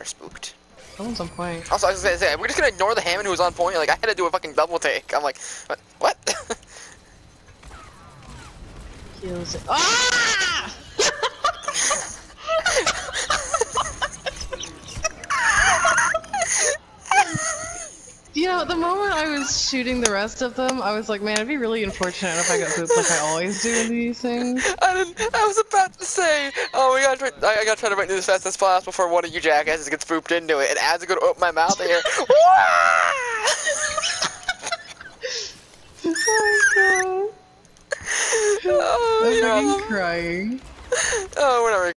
They're spooked. Someone's on point. Also, I was gonna say, we're just gonna ignore the Hammond who was on point. Like, I had to do a fucking double take. I'm like, what? Heals it. Ah! You know, the moment I was shooting the rest of them, I was like, man, it'd be really unfortunate if I got booped like I always do in these things. I was about to say, oh, I gotta try to make this as fast as possible before one of you jackasses gets booped into it. And as I go to open my mouth, I hear, Oh my god. oh, I'm yeah. fucking crying. Oh, whatever.